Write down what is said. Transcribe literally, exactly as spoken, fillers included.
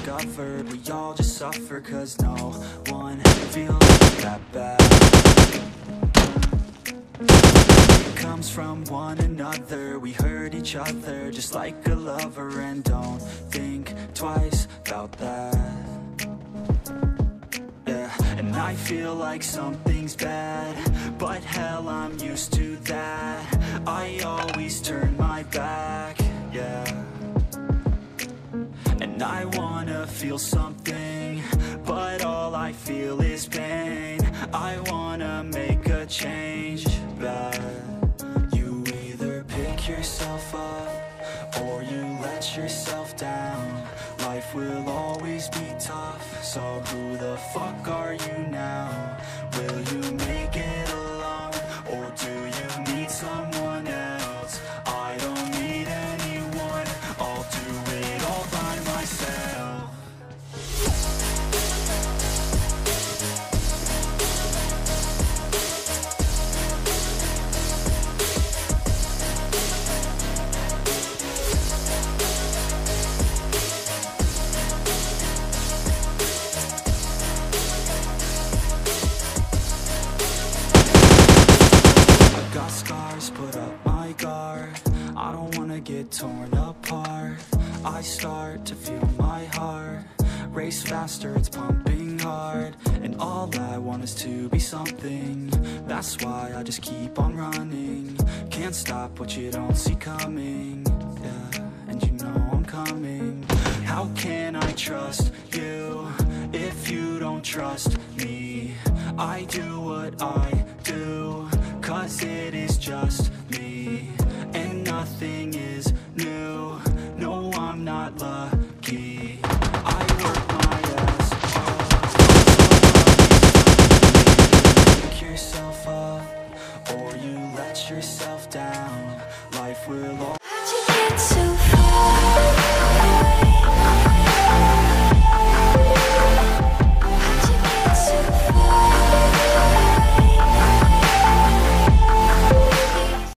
discovered we all just suffer, cause no one feels that bad. It comes from one another, we hurt each other just like a lover, and don't think twice about that. Yeah, and I feel like something's bad, but hell, I'm used to that. I always turn my back, yeah. And I wanna feel something, but all I feel is pain. I wanna make a change, but you either pick yourself up or you let yourself down. Life will always be tough, so who the fuck are you now? Will you make it alone, or do you need someone else? I don't need anyone, I'll do it all by myself. Put up my guard, I don't wanna get torn apart. I start to feel my heart race faster, it's pumping hard, and all I want is to be something. That's why I just keep on running. Can't stop what you don't see coming, yeah, and you know I'm coming. How can I trust you if you don't trust me? I do what I do, cause it is just me, and nothing is new. No, I'm not lucky, I work my ass off. Pick yourself up, or you let yourself down. Life will all... How'd you get so